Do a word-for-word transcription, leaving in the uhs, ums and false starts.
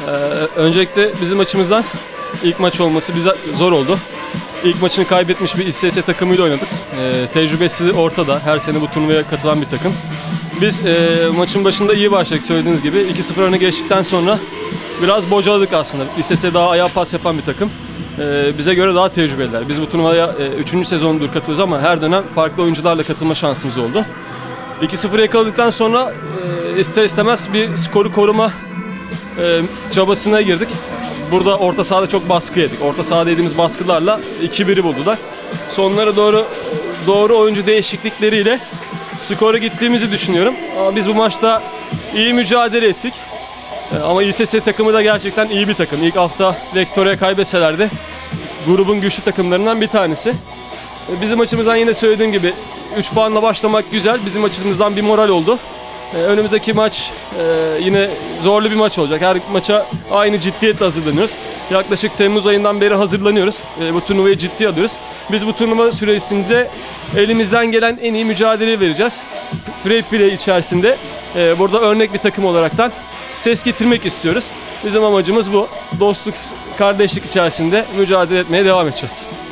Ee, öncelikle bizim açımızdan ilk maç olması bize zor oldu. İlk maçını kaybetmiş bir İ S S takımıyla oynadık. Ee, tecrübesi ortada. Her sene bu turnuvaya katılan bir takım. Biz e, maçın başında iyi başladık söylediğiniz gibi. iki sıfır öne geçtikten sonra biraz bocaladık aslında. İ S S daha ayağa pas yapan bir takım. Ee, bize göre daha tecrübeliler. Biz bu turnuvaya üçüncü sezondur katılıyoruz ama her dönem farklı oyuncularla katılma şansımız oldu. iki sıfır yakaladıktan sonra e, ister istemez bir skoru koruma e, çabasına girdik. Burada orta sahada çok baskı yedik. Orta sahada yediğimiz baskılarla iki biri buldular. Sonlara doğru doğru oyuncu değişiklikleriyle skora gittiğimizi düşünüyorum. Ama biz bu maçta iyi mücadele ettik. Ama İ S S takımı da gerçekten iyi bir takım. İlk hafta Lektora'ya kaybetseler de grubun güçlü takımlarından bir tanesi. Bizim açımızdan yine söylediğim gibi üç puanla başlamak güzel. Bizim açımızdan bir moral oldu. Önümüzdeki maç yine zorlu bir maç olacak. Her maça aynı ciddiyetle hazırlanıyoruz. Yaklaşık Temmuz ayından beri hazırlanıyoruz. Bu turnuvayı ciddiye alıyoruz. Biz bu turnuva süresinde elimizden gelen en iyi mücadeleyi vereceğiz. Free play içerisinde burada örnek bir takım olaraktan ses getirmek istiyoruz. Bizim amacımız bu. Dostluk, kardeşlik içerisinde mücadele etmeye devam edeceğiz.